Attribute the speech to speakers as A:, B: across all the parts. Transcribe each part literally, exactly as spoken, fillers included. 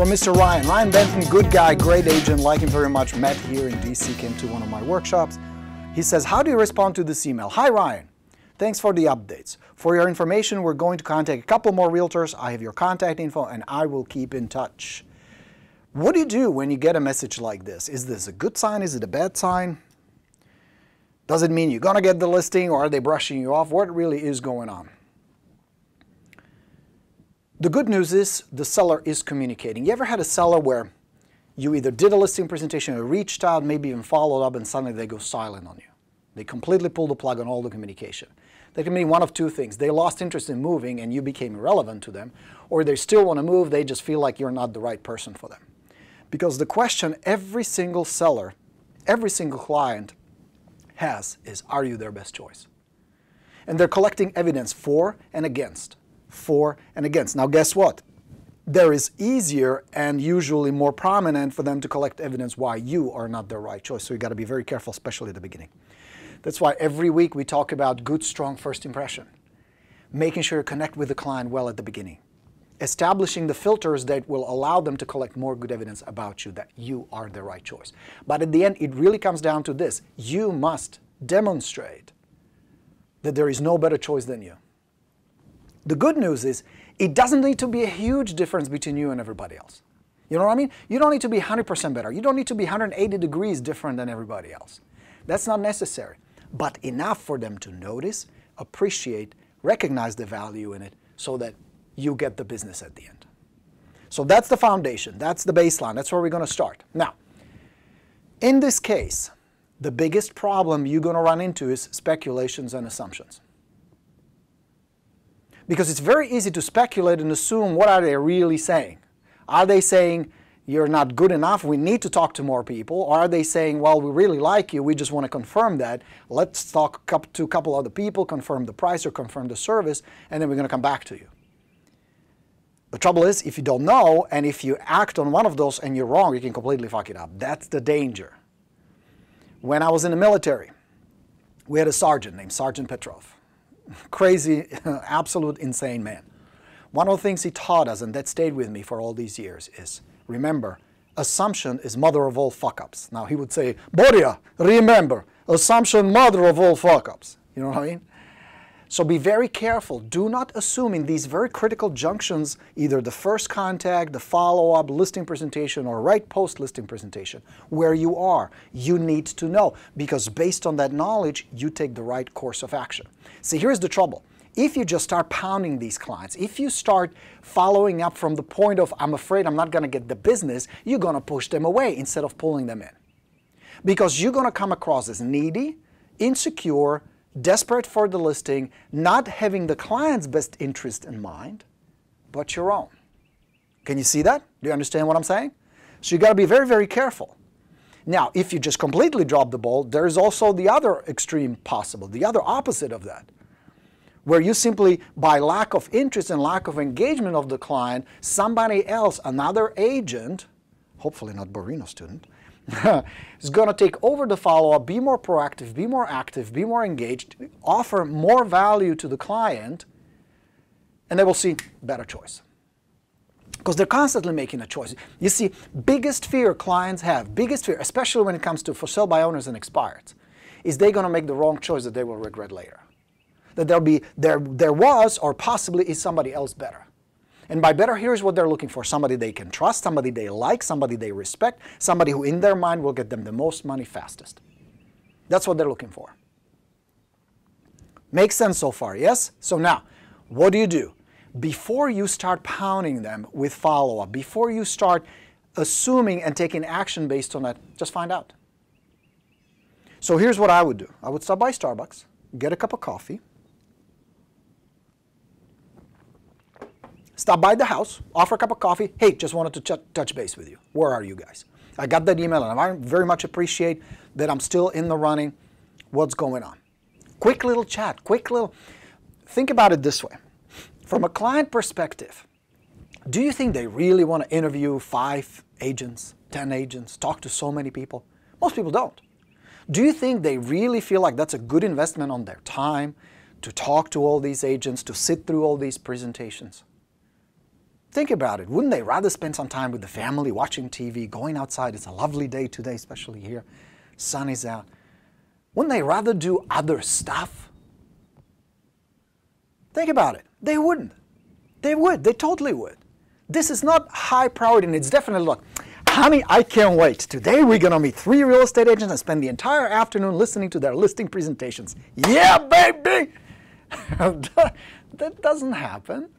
A: from Mister Ryan. Ryan Benton, good guy, great agent, like him very much, met here in D C, came to one of my workshops. He says, how do you respond to this email? Hi Ryan, thanks for the updates. For your information, we're going to contact a couple more realtors. I have your contact info and I will keep in touch. What do you do when you get a message like this? Is this a good sign? Is it a bad sign? Does it mean you're going to get the listing, or are they brushing you off? What really is going on? The good news is the seller is communicating. You ever had a seller where you either did a listing presentation or reached out, maybe even followed up, and suddenly they go silent on you? They completely pull the plug on all the communication. That can mean one of two things. They lost interest in moving and you became irrelevant to them, or they still want to move, they just feel like you're not the right person for them. Because the question every single seller, every single client has is, are you their best choice? And they're collecting evidence for and against, for and against. Now guess what? There is easier and usually more prominent for them to collect evidence why you are not their right choice. So you got to be very careful, especially at the beginning. That's why every week we talk about good, strong first impression. Making sure you connect with the client well at the beginning. Establishing the filters that will allow them to collect more good evidence about you, that you are the right choice. But at the end, it really comes down to this. You must demonstrate that there is no better choice than you. The good news is, it doesn't need to be a huge difference between you and everybody else. You know what I mean? You don't need to be one hundred percent better. You don't need to be one hundred eighty degrees different than everybody else. That's not necessary. But enough for them to notice, appreciate, recognize the value in it so that you get the business at the end. So that's the foundation. That's the baseline. That's where we're going to start. Now, in this case, the biggest problem you're going to run into is speculations and assumptions. Because it's very easy to speculate and assume, what are they really saying? Are they saying, you're not good enough, we need to talk to more people? Or are they saying, well, we really like you, we just want to confirm that, let's talk to a couple other people, confirm the price or confirm the service, and then we're going to come back to you. The trouble is, if you don't know, and if you act on one of those and you're wrong, you can completely fuck it up. That's the danger. When I was in the military, we had a sergeant named Sergeant Petrov. Crazy, absolute insane man. One of the things he taught us, and that stayed with me for all these years, is remember, assumption is mother of all fuck-ups. Now he would say, Borino, remember, assumption mother of all fuck-ups. You know what I mean? So be very careful. Do not assume in these very critical junctions, either the first contact, the follow-up, listing presentation, or right post-listing presentation, where you are. You need to know, because based on that knowledge, you take the right course of action. See, here's the trouble. If you just start pounding these clients, if you start following up from the point of, I'm afraid I'm not going to get the business, you're going to push them away instead of pulling them in. Because you're going to come across as needy, insecure, desperate for the listing, not having the client's best interest in mind, but your own. Can you see that? Do you understand what I'm saying? So you got to be very, very careful. Now, if you just completely drop the ball, there's also the other extreme possible, the other opposite of that, where you simply, by lack of interest and lack of engagement of the client, somebody else, another agent, hopefully not Borino student, is going to take over the follow-up, be more proactive, be more active, be more engaged, offer more value to the client, and they will see better choice. Because they're constantly making a choice. You see, biggest fear clients have, biggest fear, especially when it comes to for sale by owners and expireds, is they're going to make the wrong choice that they will regret later. That there'll be, there, there was or possibly is somebody else better. And by better, here's what they're looking for. Somebody they can trust, somebody they like, somebody they respect, somebody who in their mind will get them the most money fastest. That's what they're looking for. Makes sense so far, yes? So now, what do you do? Before you start pounding them with follow-up, before you start assuming and taking action based on that, just find out. So here's what I would do. I would stop by Starbucks, get a cup of coffee, stop by the house, offer a cup of coffee. Hey, just wanted to ch touch base with you. Where are you guys? I got that email and I very much appreciate that I'm still in the running. What's going on? Quick little chat, quick little... Think about it this way. From a client perspective, do you think they really want to interview five agents, ten agents, talk to so many people? Most people don't. Do you think they really feel like that's a good investment on their time to talk to all these agents, to sit through all these presentations? Think about it. Wouldn't they rather spend some time with the family, watching T V, going outside? It's a lovely day today, especially here. Sun is out. Wouldn't they rather do other stuff? Think about it. They wouldn't. They would. They totally would. This is not high priority, and it's definitely, look, honey, I can't wait. Today we're going to meet three real estate agents and spend the entire afternoon listening to their listing presentations. Yeah, baby! That doesn't happen.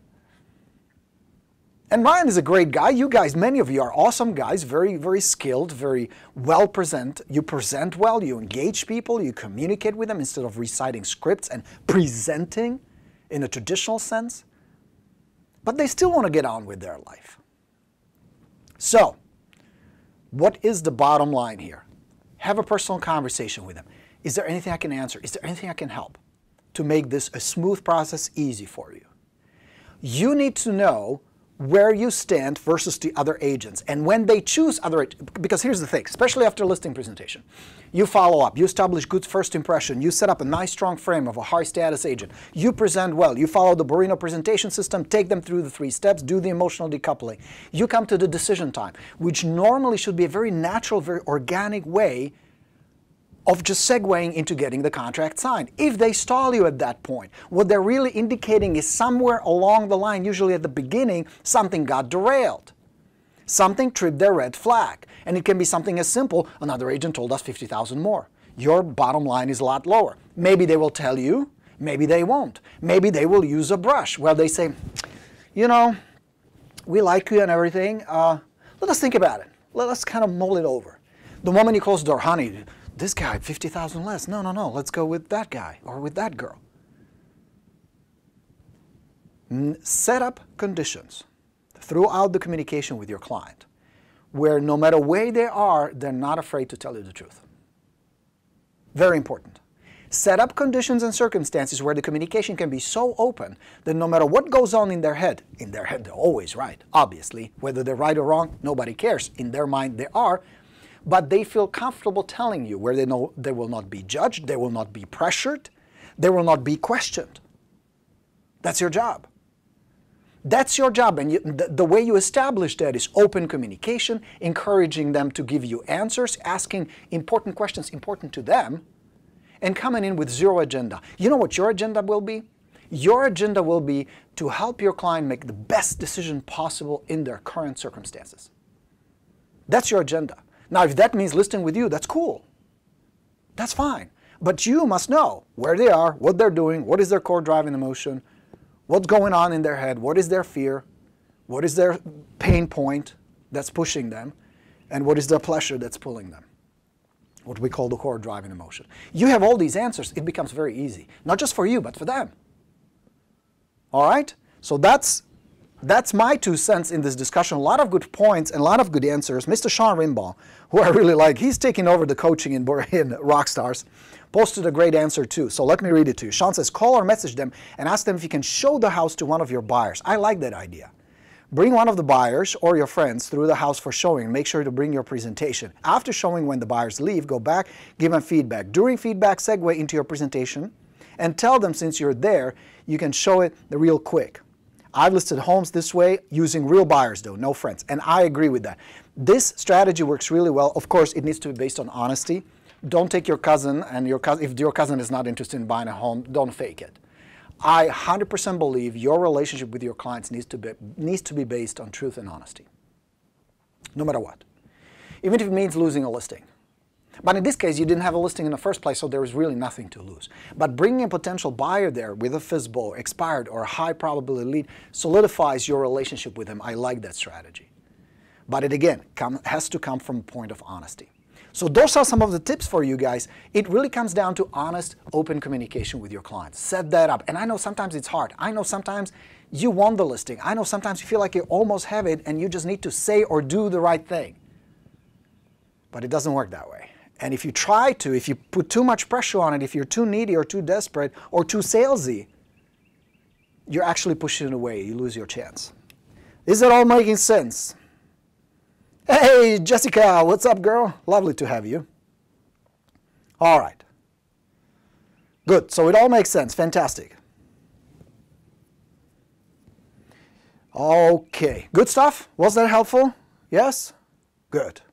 A: And Ryan is a great guy. You guys, many of you are awesome guys, very, very skilled, very well present. You present well, you engage people, you communicate with them instead of reciting scripts and presenting in a traditional sense. But they still want to get on with their life. So, what is the bottom line here? Have a personal conversation with them. Is there anything I can answer? Is there anything I can help to make this a smooth process easy for you? You need to know where you stand versus the other agents. And when they choose other, because here's the thing, especially after listing presentation, you follow up, you establish good first impression, you set up a nice strong frame of a high status agent, you present well, you follow the Borino presentation system, take them through the three steps, do the emotional decoupling. You come to the decision time, which normally should be a very natural, very organic way of just segueing into getting the contract signed. If they stall you at that point, what they're really indicating is somewhere along the line, usually at the beginning, something got derailed. Something tripped their red flag. And it can be something as simple, another agent told us fifty thousand more. Your bottom line is a lot lower. Maybe they will tell you, maybe they won't. Maybe they will use a brush where they say, you know, we like you and everything. Uh, let us think about it. Let us kind of mull it over. The moment you close the door, honey, this guy, fifty thousand less. No, no, no, let's go with that guy or with that girl. Set up conditions throughout the communication with your client where no matter where they are, they're not afraid to tell you the truth. Very important. Set up conditions and circumstances where the communication can be so open that no matter what goes on in their head, in their head they're always right, obviously. Whether they're right or wrong, nobody cares. In their mind they are. But they feel comfortable telling you where they know they will not be judged, they will not be pressured, they will not be questioned. That's your job. That's your job, and you, the, the way you establish that is open communication, encouraging them to give you answers, asking important questions important to them, and coming in with zero agenda. You know what your agenda will be? Your agenda will be to help your client make the best decision possible in their current circumstances. That's your agenda. Now, if that means listing with you, that's cool. That's fine. But you must know where they are, what they're doing, what is their core driving emotion, what's going on in their head, what is their fear, what is their pain point that's pushing them, and what is their pleasure that's pulling them, what we call the core driving emotion. You have all these answers, it becomes very easy. Not just for you, but for them. All right? So that's That's my two cents in this discussion. A lot of good points and a lot of good answers. Mister Sean Rimbaugh, who I really like, he's taking over the coaching in, in Rockstars, posted a great answer too. So let me read it to you. Sean says, call or message them and ask them if you can show the house to one of your buyers. I like that idea. Bring one of the buyers or your friends through the house for showing. Make sure to bring your presentation. After showing, when the buyers leave, go back, give them feedback. During feedback, segue into your presentation and tell them since you're there, you can show it real quick. I've listed homes this way using real buyers though, no friends. And I agree with that. This strategy works really well. Of course, it needs to be based on honesty. Don't take your cousin and your cousin, if your cousin is not interested in buying a home, don't fake it. I one hundred percent believe your relationship with your clients needs to be, needs to be based on truth and honesty. No matter what. Even if it means losing a listing. But in this case, you didn't have a listing in the first place, so there was really nothing to lose. But bringing a potential buyer there with a F S B O, expired, or a high probability lead solidifies your relationship with them. I like that strategy. But it again come, has to come from a point of honesty. So those are some of the tips for you guys. It really comes down to honest, open communication with your clients. Set that up. And I know sometimes it's hard. I know sometimes you want the listing. I know sometimes you feel like you almost have it and you just need to say or do the right thing. But it doesn't work that way. And if you try to, if you put too much pressure on it, if you're too needy or too desperate or too salesy, you're actually pushing it away. You lose your chance. Is it all making sense? Hey, Jessica, what's up, girl? Lovely to have you. All right. Good. So it all makes sense. Fantastic. Okay, good stuff. Was that helpful? Yes? Good.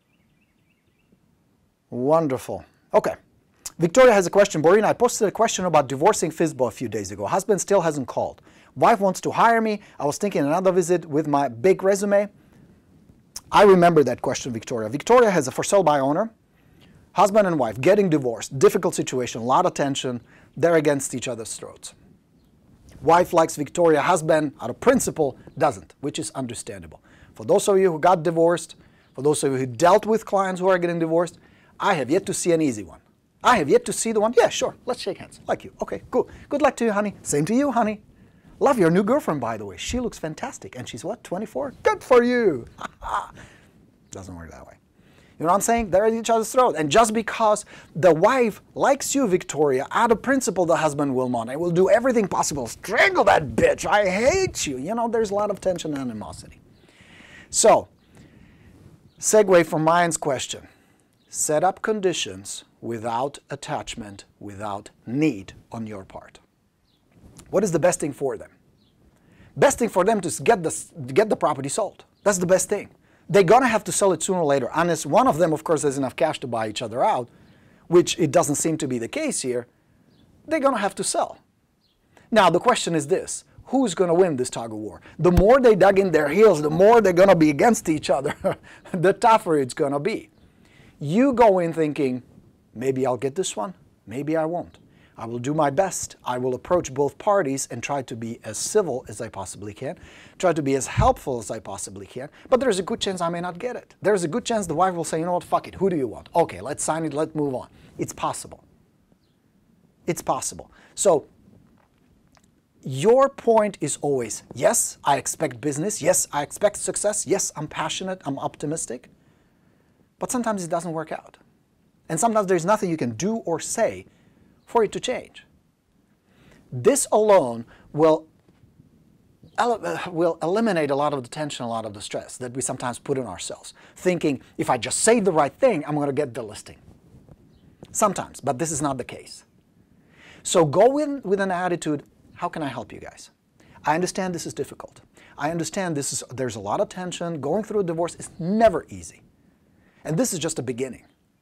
A: Wonderful. Okay. Victoria has a question. Borino, I posted a question about divorcing F I S B O a few days ago. Husband still hasn't called. Wife wants to hire me. I was thinking another visit with my big resume. I remember that question, Victoria. Victoria has a for sale by owner. Husband and wife getting divorced. Difficult situation, a lot of tension. They're against each other's throats. Wife likes Victoria. Husband, out of principle, doesn't, which is understandable. For those of you who got divorced, for those of you who dealt with clients who are getting divorced, I have yet to see an easy one. I have yet to see the one, yeah, sure, let's shake hands, like you. Okay, cool. Good luck to you, honey. Same to you, honey. Love your new girlfriend, by the way. She looks fantastic. And she's what, twenty-four? Good for you. Doesn't work that way. You know what I'm saying? They're at each other's throat. And just because the wife likes you, Victoria, out of principle, the husband will not. I will do everything possible. Strangle that bitch. I hate you. You know, there's a lot of tension and animosity. So, segue from Mayan's question. Set up conditions without attachment, without need on your part. What is the best thing for them? Best thing for them to get the, get the property sold. That's the best thing. They're going to have to sell it sooner or later. Unless one of them, of course, has enough cash to buy each other out, which it doesn't seem to be the case here, they're going to have to sell. Now, the question is this. Who's going to win this tug of war? The more they dug in their heels, the more they're going to be against each other, the tougher it's going to be. You go in thinking, maybe I'll get this one, maybe I won't. I will do my best. I will approach both parties and try to be as civil as I possibly can, try to be as helpful as I possibly can, but there's a good chance I may not get it. There's a good chance the wife will say, you know what, fuck it, who do you want? Okay, let's sign it, let's move on. It's possible. It's possible. So, your point is always, yes, I expect business, yes, I expect success, yes, I'm passionate, I'm optimistic, but sometimes it doesn't work out. And sometimes there's nothing you can do or say for it to change. This alone will, will eliminate a lot of the tension, a lot of the stress that we sometimes put on ourselves, thinking, if I just say the right thing, I'm going to get the listing. Sometimes, but this is not the case. So go in with an attitude, how can I help you guys? I understand this is difficult. I understand this is, there's a lot of tension. Going through a divorce is never easy. And this is just a beginning.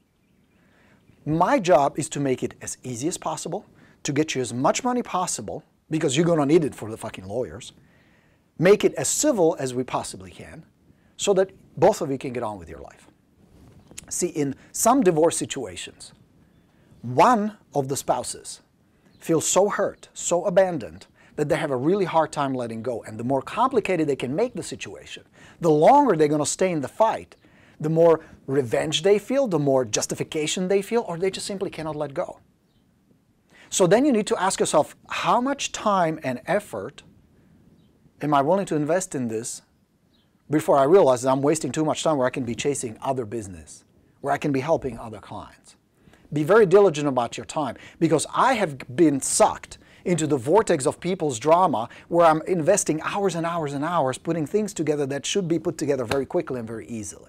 A: My job is to make it as easy as possible, to get you as much money possible, because you're going to need it for the fucking lawyers. Make it as civil as we possibly can, so that both of you can get on with your life. See, in some divorce situations, one of the spouses feels so hurt, so abandoned, that they have a really hard time letting go. And the more complicated they can make the situation, the longer they're going to stay in the fight, the more revenge they feel, the more justification they feel, or they just simply cannot let go. So then you need to ask yourself, how much time and effort am I willing to invest in this before I realize that I'm wasting too much time where I can be chasing other business, where I can be helping other clients? Be very diligent about your time, because I have been sucked into the vortex of people's drama where I'm investing hours and hours and hours putting things together that should be put together very quickly and very easily.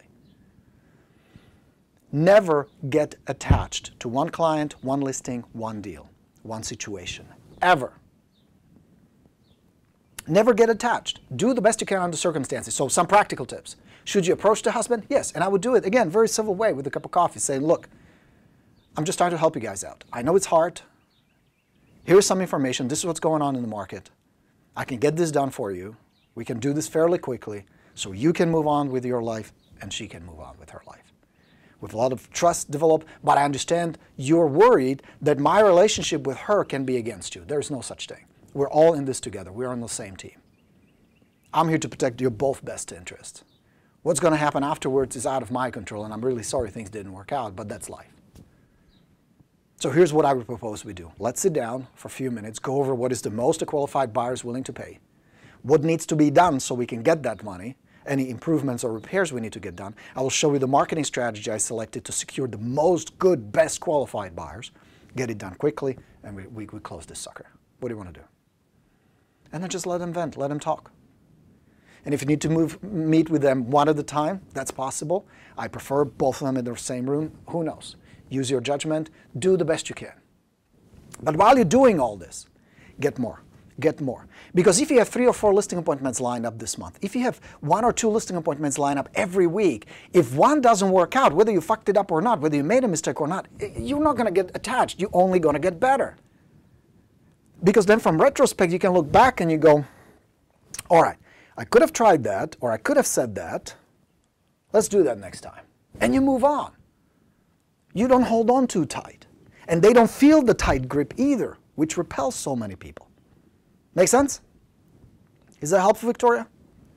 A: Never get attached to one client, one listing, one deal, one situation, ever. Never get attached. Do the best you can under circumstances. So some practical tips. Should you approach the husband? Yes, and I would do it, again, very civil way with a cup of coffee, saying, look, I'm just trying to help you guys out. I know it's hard. Here's some information. This is what's going on in the market. I can get this done for you. We can do this fairly quickly so you can move on with your life and she can move on with her life. With a lot of trust developed, but I understand you're worried that my relationship with her can be against you. There's no such thing. We're all in this together. We're on the same team. I'm here to protect your both best interests. What's going to happen afterwards is out of my control, and I'm really sorry things didn't work out, but that's life. So here's what I would propose we do. Let's sit down for a few minutes, go over what is the most a qualified buyer is willing to pay, what needs to be done so we can get that money, any improvements or repairs we need to get done. I will show you the marketing strategy I selected to secure the most good, best qualified buyers, get it done quickly, and we, we, we close this sucker. What do you want to do? And then just let them vent, let them talk. And if you need to move, meet with them one at a time, that's possible. I prefer both of them in the same room. Who knows? Use your judgment. Do the best you can. But while you're doing all this, get more get more. Because if you have three or four listing appointments lined up this month, if you have one or two listing appointments lined up every week, if one doesn't work out, whether you fucked it up or not, whether you made a mistake or not, you're not going to get attached. You're only going to get better. Because then from retrospect, you can look back and you go, all right, I could have tried that, or I could have said that. Let's do that next time. And you move on. You don't hold on too tight. And they don't feel the tight grip either, which repels so many people. Make sense? Is that helpful, Victoria?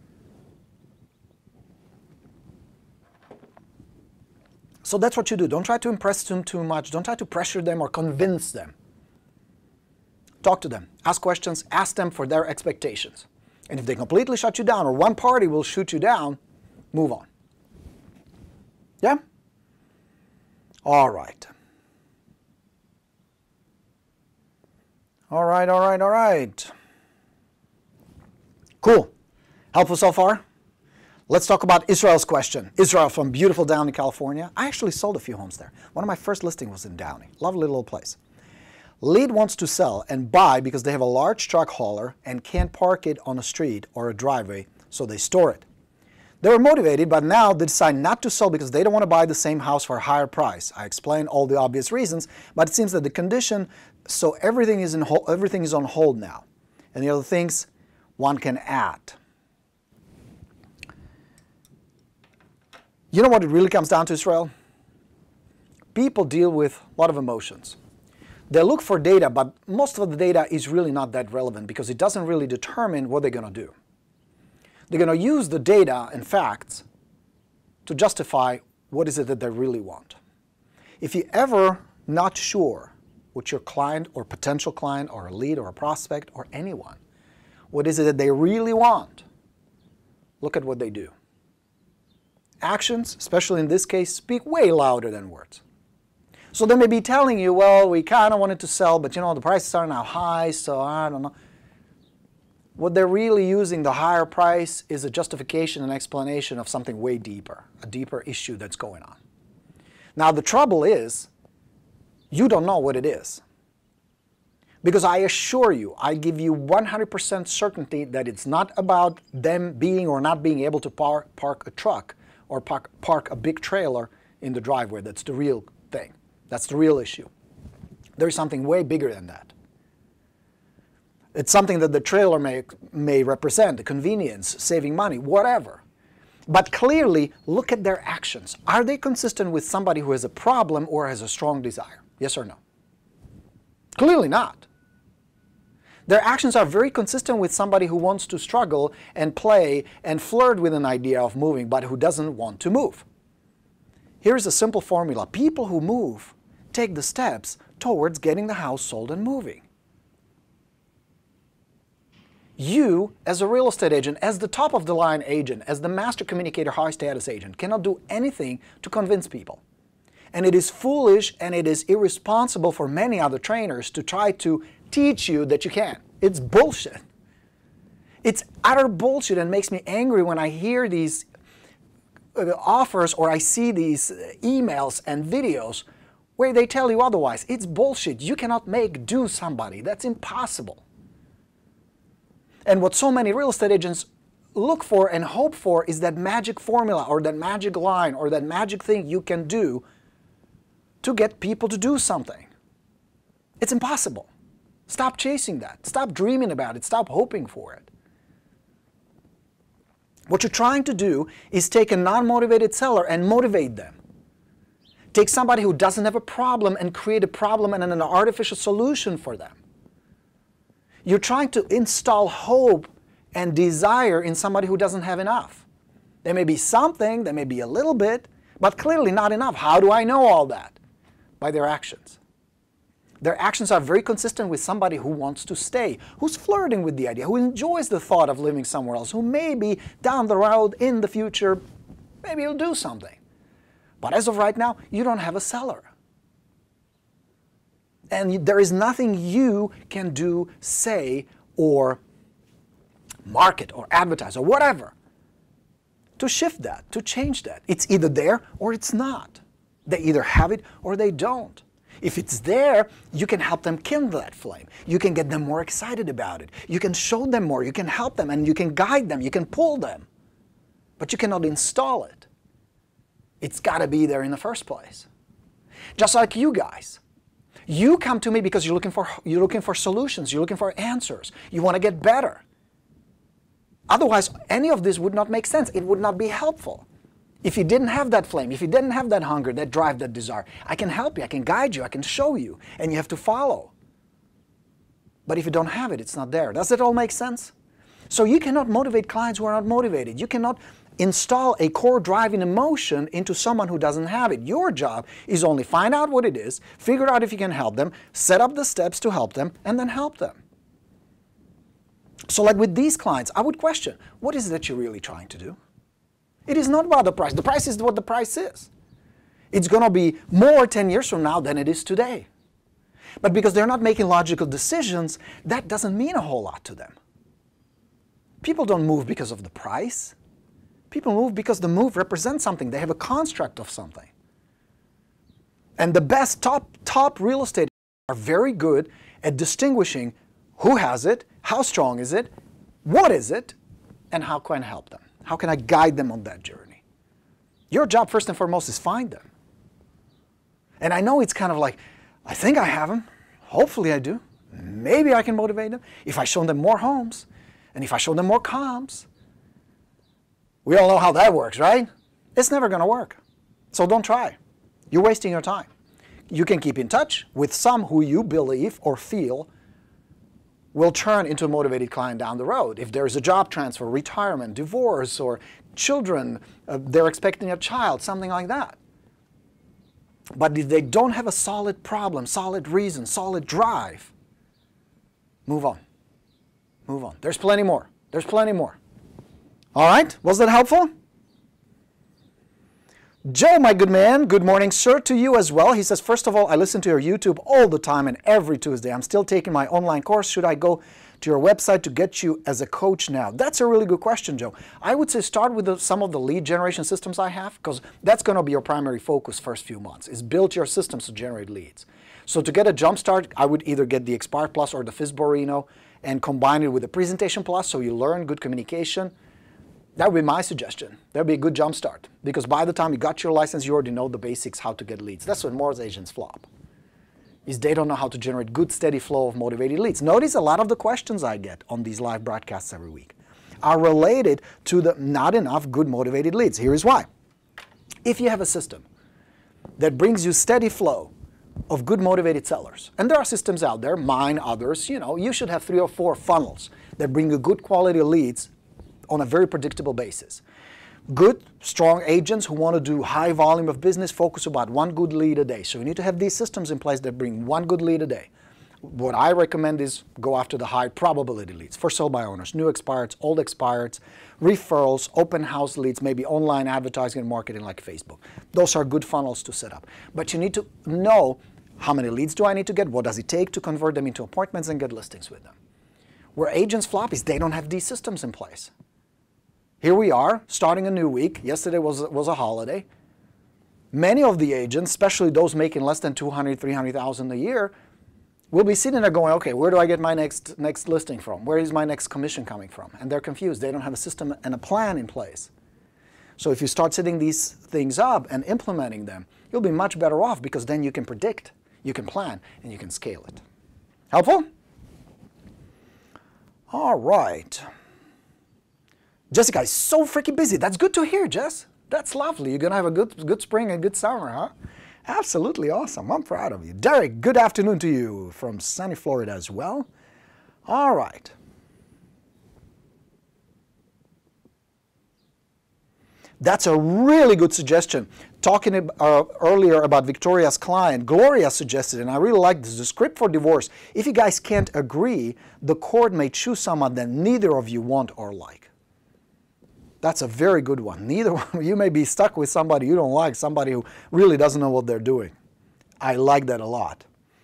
A: So that's what you do. Don't try to impress them too much. Don't try to pressure them or convince them. Talk to them. Ask questions. Ask them for their expectations. And if they completely shut you down or one party will shoot you down, move on. Yeah? All right. All right, all right, all right. Cool. Helpful so far? Let's talk about Israel's question. Israel from beautiful Downey, California. I actually sold a few homes there. One of my first listings was in Downey. Lovely little place. Lead wants to sell and buy because they have a large truck hauler and can't park it on a street or a driveway, so they store it. They were motivated, but now they decide not to sell because they don't want to buy the same house for a higher price. I explained all the obvious reasons, but it seems that the condition, so everything is, in everything is on hold now. And the other things one can add. You know what it really comes down to, Israel? People deal with a lot of emotions. They look for data, but most of the data is really not that relevant because it doesn't really determine what they're going to do. They're going to use the data and facts to justify what is it that they really want. If you're ever not sure what your client or potential client or a lead or a prospect or anyone, what is it that they really want, look at what they do. Actions, especially in this case, speak way louder than words. So they may be telling you, well, we kind of wanted to sell, but you know, the prices are now high, so I don't know. What they're really using, the higher price, is a justification and explanation of something way deeper, a deeper issue that's going on. Now the trouble is, you don't know what it is. Because I assure you, I give you one hundred percent certainty that it's not about them being or not being able to par park a truck or park, park a big trailer in the driveway. That's the real thing. That's the real issue. There's something way bigger than that. It's something that the trailer may, may represent, the convenience, saving money, whatever. But clearly, look at their actions. Are they consistent with somebody who has a problem or has a strong desire? Yes or no? Clearly not. Their actions are very consistent with somebody who wants to struggle and play and flirt with an idea of moving, but who doesn't want to move. Here's a simple formula. People who move take the steps towards getting the house sold and moving. You, as a real estate agent, as the top-of-the-line agent, as the master communicator, high-status agent, cannot do anything to convince people. And it is foolish and it is irresponsible for many other trainers to try to teach you that you can. It's bullshit. It's utter bullshit and makes me angry when I hear these offers or I see these emails and videos where they tell you otherwise. It's bullshit. You cannot make do somebody. That's impossible. And what so many real estate agents look for and hope for is that magic formula or that magic line or that magic thing you can do to get people to do something. It's impossible. Stop chasing that. Stop dreaming about it. Stop hoping for it. What you're trying to do is take a non-motivated seller and motivate them. Take somebody who doesn't have a problem and create a problem and an artificial solution for them. You're trying to install hope and desire in somebody who doesn't have enough. There may be something, there may be a little bit, but clearly not enough. How do I know all that? By their actions. Their actions are very consistent with somebody who wants to stay, who's flirting with the idea, who enjoys the thought of living somewhere else, who maybe down the road in the future, maybe he'll do something. But as of right now, you don't have a seller. And there is nothing you can do, say, or market, or advertise, or whatever, to shift that, to change that. It's either there or it's not. They either have it or they don't. If it's there, you can help them kindle that flame. You can get them more excited about it. You can show them more. You can help them, and you can guide them. You can pull them. But you cannot install it. It's got to be there in the first place. Just like you guys. You come to me because you're looking for, you're looking for solutions. You're looking for answers. You want to get better. Otherwise, any of this would not make sense. It would not be helpful. If you didn't have that flame, if you didn't have that hunger, that drive, that desire, I can help you, I can guide you, I can show you, and you have to follow. But if you don't have it, it's not there. Does it all make sense? So you cannot motivate clients who are not motivated. You cannot install a core driving emotion into someone who doesn't have it. Your job is only find out what it is, figure out if you can help them, set up the steps to help them, and then help them. So like with these clients, I would question, what is it that you're really trying to do? It is not about the price. The price is what the price is. It's going to be more ten years from now than it is today. But because they're not making logical decisions, that doesn't mean a whole lot to them. People don't move because of the price. People move because the move represents something. They have a construct of something. And the best top, top real estate are very good at distinguishing who has it, how strong is it, what is it, and how can I help them? How can I guide them on that journey? Your job, first and foremost, is find them. And I know it's kind of like, I think I have them. Hopefully I do. Maybe I can motivate them. If I show them more homes, and if I show them more comps. We all know how that works, right? It's never going to work. So don't try. You're wasting your time. You can keep in touch with some who you believe or feel will turn into a motivated client down the road. If there's a job transfer, retirement, divorce, or children, uh, they're expecting a child, something like that. But if they don't have a solid problem, solid reason, solid drive, move on. Move on. There's plenty more. There's plenty more. All right? Was that helpful? Joe, my good man, good morning, sir, to you as well. He says, first of all, I listen to your YouTube all the time and every Tuesday. I'm still taking my online course. Should I go to your website to get you as a coach now? That's a really good question, Joe. I would say start with the, some of the lead generation systems I have, because that's going to be your primary focus first few months, is build your systems to generate leads. So to get a jump start, I would either get the Expired Plus or the F I S Borino and combine it with the Presentation Plus so you learn good communication. That would be my suggestion. That would be a good jump start, because by the time you got your license, you already know the basics, how to get leads. That's when most agents flop, is they don't know how to generate good, steady flow of motivated leads. Notice a lot of the questions I get on these live broadcasts every week are related to the not enough good motivated leads. Here is why. If you have a system that brings you steady flow of good motivated sellers, and there are systems out there, mine, others, you know, you should have three or four funnels that bring you good quality leads on a very predictable basis. Good, strong agents who want to do high volume of business focus about one good lead a day. So you need to have these systems in place that bring one good lead a day. What I recommend is go after the high probability leads. For sale by owners, new expireds, old expireds, referrals, open house leads, maybe online advertising and marketing like Facebook. Those are good funnels to set up. But you need to know how many leads do I need to get, what does it take to convert them into appointments and get listings with them. Where agents flop is they don't have these systems in place. Here we are, starting a new week. Yesterday was, was a holiday. Many of the agents, especially those making less than two hundred thousand, three hundred thousand a year, will be sitting there going, okay, where do I get my next, next listing from? Where is my next commission coming from? And they're confused. They don't have a system and a plan in place. So if you start setting these things up and implementing them, you'll be much better off, because then you can predict, you can plan, and you can scale it. Helpful? All right. Jessica is so freaking busy. That's good to hear, Jess. That's lovely. You're going to have a good, good spring and good summer, huh? Absolutely awesome. I'm proud of you. Derek, good afternoon to you from sunny Florida as well. All right. That's a really good suggestion. Talking uh, earlier about Victoria's client, Gloria suggested, and I really like this, the script for divorce. If you guys can't agree, the court may choose someone that neither of you want or like. That's a very good one. Neither one, you may be stuck with somebody you don't like, somebody who really doesn't know what they're doing. I like that a lot.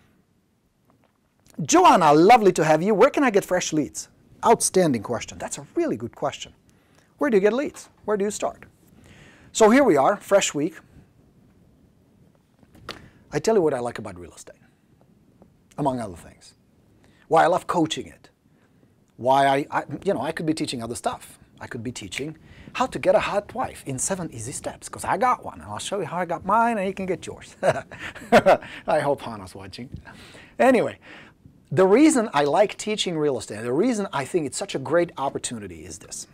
A: Joanna, lovely to have you. Where can I get fresh leads? Outstanding question. That's a really good question. Where do you get leads? Where do you start? So here we are, fresh week. I tell you what I like about real estate, among other things. Why I love coaching it. Why I, I, you know, I could be teaching other stuff. I could be teaching how to get a hot wife in seven easy steps, because I got one, and I'll show you how I got mine, and you can get yours. I hope Hannah's watching. Anyway, the reason I like teaching real estate, the reason I think it's such a great opportunity is this.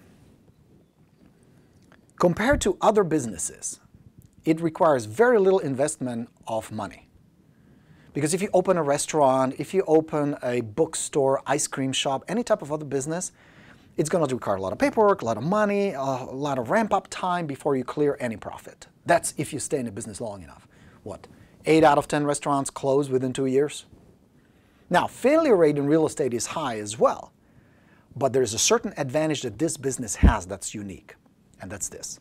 A: Compared to other businesses, it requires very little investment of money. Because if you open a restaurant, if you open a bookstore, ice cream shop, any type of other business, it's going to require a lot of paperwork, a lot of money, a lot of ramp-up time before you clear any profit. That's if you stay in the business long enough. What? Eight out of ten restaurants close within two years? Now, failure rate in real estate is high as well, but there's a certain advantage that this business has that's unique, and that's this.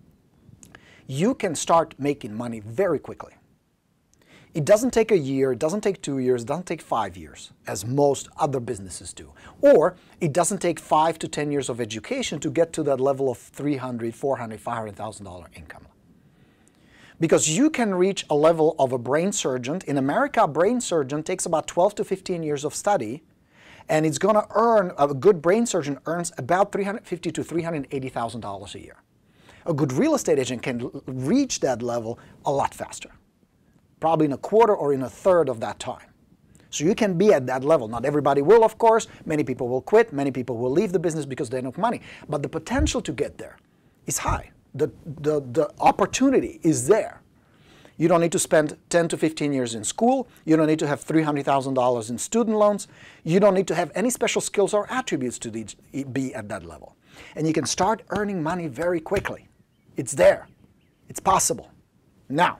A: You can start making money very quickly. It doesn't take a year, it doesn't take two years, it doesn't take five years, as most other businesses do. Or it doesn't take five to ten years of education to get to that level of three hundred thousand dollars, four hundred thousand dollars, five hundred thousand dollars income. Because you can reach a level of a brain surgeon. In America, a brain surgeon takes about twelve to fifteen years of study, and it's going to earn, a good brain surgeon earns about three hundred fifty thousand to three hundred eighty thousand dollars a year. A good real estate agent can reach that level a lot faster. Probably in a quarter or in a third of that time. So you can be at that level. Not everybody will, of course. Many people will quit. Many people will leave the business because they don't have money. But the potential to get there is high. The, the, the opportunity is there. You don't need to spend ten to fifteen years in school. You don't need to have three hundred thousand dollars in student loans. You don't need to have any special skills or attributes to be at that level. And you can start earning money very quickly. It's there. It's possible. Now,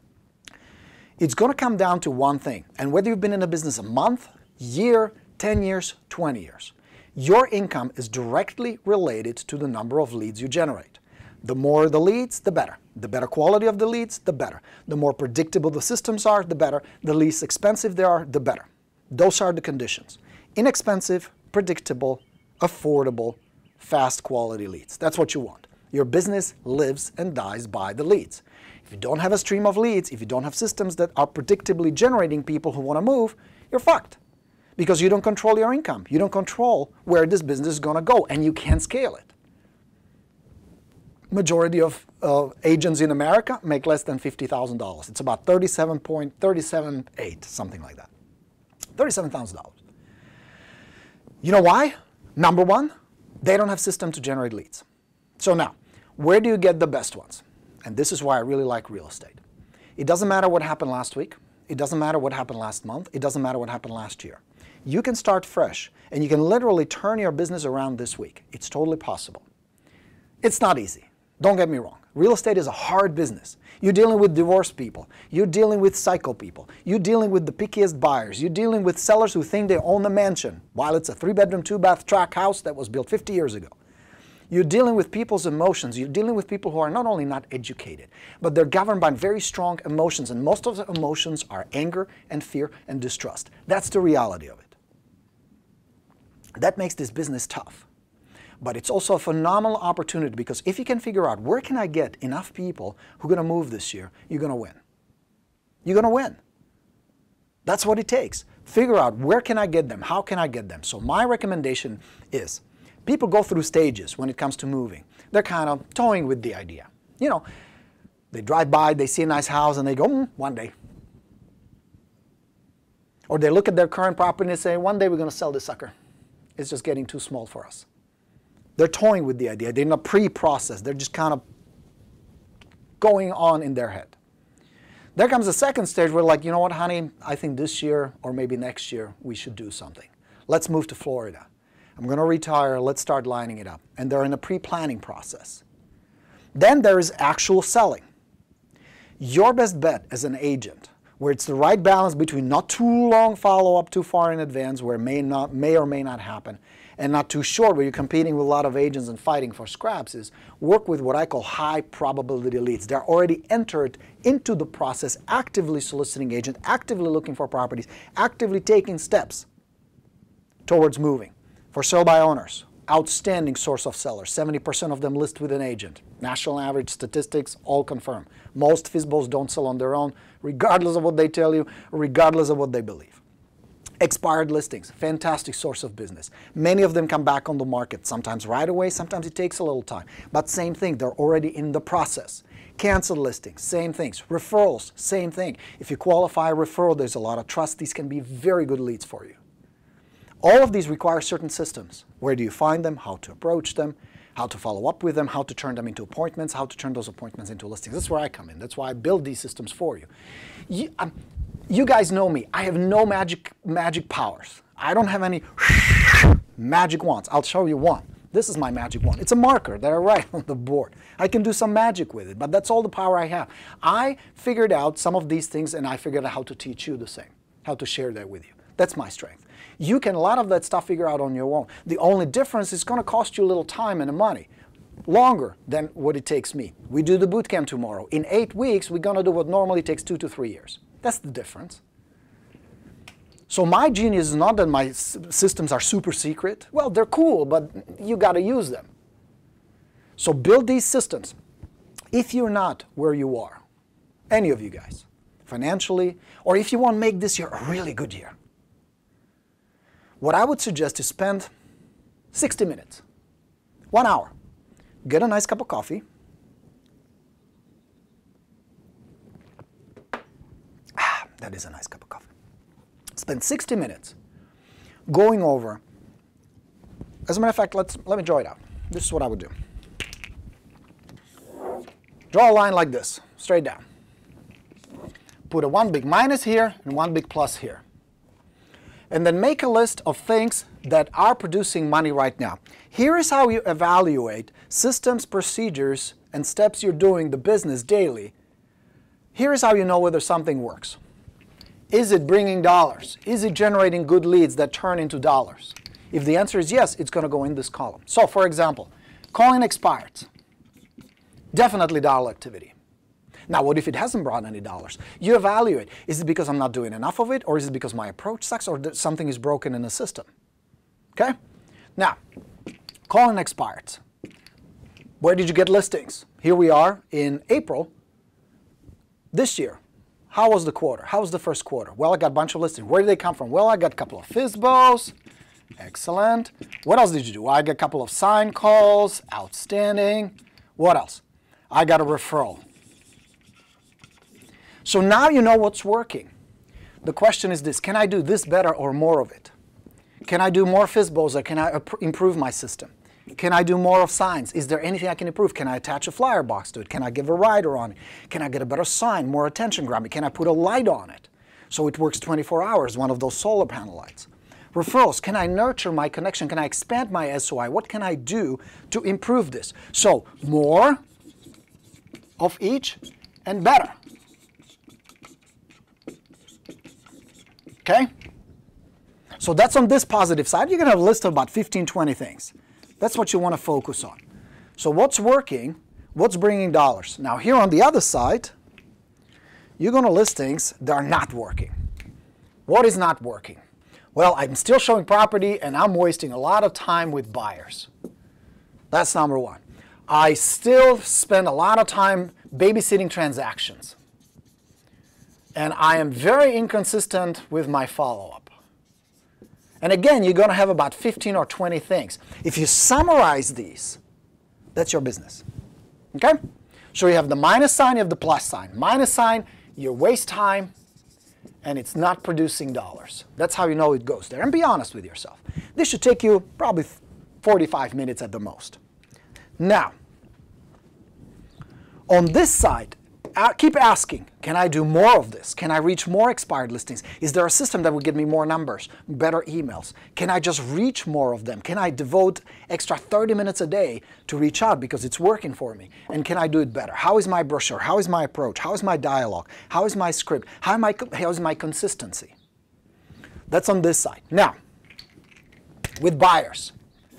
A: it's going to come down to one thing, and whether you've been in a business a month, year, ten years, twenty years, your income is directly related to the number of leads you generate. The more the leads, the better. The better quality of the leads, the better. The more predictable the systems are, the better. The least expensive they are, the better. Those are the conditions. Inexpensive, predictable, affordable, fast quality leads. That's what you want. Your business lives and dies by the leads. If you don't have a stream of leads, if you don't have systems that are predictably generating people who want to move, you're fucked. Because you don't control your income. You don't control where this business is going to go, and you can't scale it. Majority of uh, agents in America make less than fifty thousand dollars. It's about thirty-seven point three seven eight, something like that. thirty-seven thousand dollars. You know why? Number one, they don't have system to generate leads. So now, where do you get the best ones? And this is why I really like real estate. It doesn't matter what happened last week. It doesn't matter what happened last month. It doesn't matter what happened last year. You can start fresh, and you can literally turn your business around this week. It's totally possible. It's not easy. Don't get me wrong. Real estate is a hard business. You're dealing with divorced people. You're dealing with psycho people. You're dealing with the pickiest buyers. You're dealing with sellers who think they own a mansion while it's a three-bedroom, two-bath tract house that was built fifty years ago. You're dealing with people's emotions. You're dealing with people who are not only not educated, but they're governed by very strong emotions, and most of the emotions are anger and fear and distrust. That's the reality of it. That makes this business tough. But it's also a phenomenal opportunity, because if you can figure out where can I get enough people who are going to move this year, you're going to win. You're going to win. That's what it takes. Figure out where can I get them, how can I get them. So my recommendation is, people go through stages when it comes to moving. They're kind of toying with the idea. You know, they drive by, they see a nice house, and they go, mm, one day. Or they look at their current property and say, one day we're going to sell this sucker. It's just getting too small for us. They're toying with the idea. They're in a pre-process. They're just kind of going on in their head. There comes a second stage where, like, you know what, honey, I think this year or maybe next year we should do something. Let's move to Florida. I'm going to retire, let's start lining it up. And they're in a pre-planning process. Then there is actual selling. Your best bet as an agent, where it's the right balance between not too long follow-up too far in advance, where it may, not, may or may not happen, and not too short, where you're competing with a lot of agents and fighting for scraps, is work with what I call high probability leads. They're already entered into the process, actively soliciting agents, actively looking for properties, actively taking steps towards moving. For sale by owners, outstanding source of sellers. seventy percent of them list with an agent. National average statistics all confirm. Most F S B Os don't sell on their own, regardless of what they tell you, regardless of what they believe. Expired listings, fantastic source of business. Many of them come back on the market, sometimes right away, sometimes it takes a little time. But same thing, they're already in the process. Canceled listings, same things. Referrals, same thing. If you qualify a referral, there's a lot of trust. These can be very good leads for you. All of these require certain systems. Where do you find them? How to approach them? How to follow up with them? How to turn them into appointments? How to turn those appointments into listings? That's where I come in. That's why I build these systems for you. You, um, you guys know me. I have no magic, magic powers. I don't have any magic wands. I'll show you one. This is my magic wand. It's a marker that I write on the board. I can do some magic with it, but that's all the power I have. I figured out some of these things, and I figured out how to teach you the same, how to share that with you. That's my strength. You can a lot of that stuff figure out on your own. The only difference is going to cost you a little time and money, longer than what it takes me. We do the boot camp tomorrow. In eight weeks, we're going to do what normally takes two to three years. That's the difference. So my genius is not that my systems are super secret. Well, they're cool, but you got to use them. So build these systems. If you're not where you are, any of you guys, financially, or if you want to make this year a really good year, what I would suggest is spend sixty minutes, one hour. Get a nice cup of coffee. Ah, that is a nice cup of coffee. Spend sixty minutes going over. As a matter of fact, let's, let me draw it out. This is what I would do. Draw a line like this, straight down. Put a one big minus here and one big plus here. And then make a list of things that are producing money right now. Here is how you evaluate systems, procedures, and steps you're doing the business daily. Here is how you know whether something works. Is it bringing dollars? Is it generating good leads that turn into dollars? If the answer is yes, it's going to go in this column. So, for example, calling expired. Definitely dollar activity. Now, what if it hasn't brought any dollars? You evaluate. Is it because I'm not doing enough of it, or is it because my approach sucks, or that something is broken in the system? Okay? Now, calling expired. Where did you get listings? Here we are in April this year. How was the quarter? How was the first quarter? Well, I got a bunch of listings. Where did they come from? Well, I got a couple of F S B Os. Excellent. What else did you do? Well, I got a couple of sign calls. Outstanding. What else? I got a referral. So now you know what's working. The question is this: can I do this better or more of it? Can I do more F S B Os, or can I improve my system? Can I do more of signs? Is there anything I can improve? Can I attach a flyer box to it? Can I give a rider on it? Can I get a better sign, more attention grabbing? Can I put a light on it so it works twenty-four hours, one of those solar panel lights? Referrals, can I nurture my connection? Can I expand my S O I? What can I do to improve this? So more of each and better. Okay? So that's on this positive side. You're going to have a list of about fifteen, twenty things. That's what you want to focus on. So what's working? What's bringing dollars? Now here on the other side, you're going to list things that are not working. What is not working? Well, I'm still showing property and I'm wasting a lot of time with buyers. That's number one. I still spend a lot of time babysitting transactions. And I am very inconsistent with my follow-up. And again, you're going to have about fifteen or twenty things. If you summarize these, that's your business. Okay? So you have the minus sign, you have the plus sign. Minus sign, you waste time, and it's not producing dollars. That's how you know it goes there. And be honest with yourself. This should take you probably forty-five minutes at the most. Now, on this side, keep asking, can I do more of this? Can I reach more expired listings? Is there a system that would give me more numbers, better emails? Can I just reach more of them? Can I devote extra thirty minutes a day to reach out because it's working for me? And can I do it better? How is my brochure? How is my approach? How is my dialogue? How is my script? How, am I, how is my consistency? That's on this side. Now, with buyers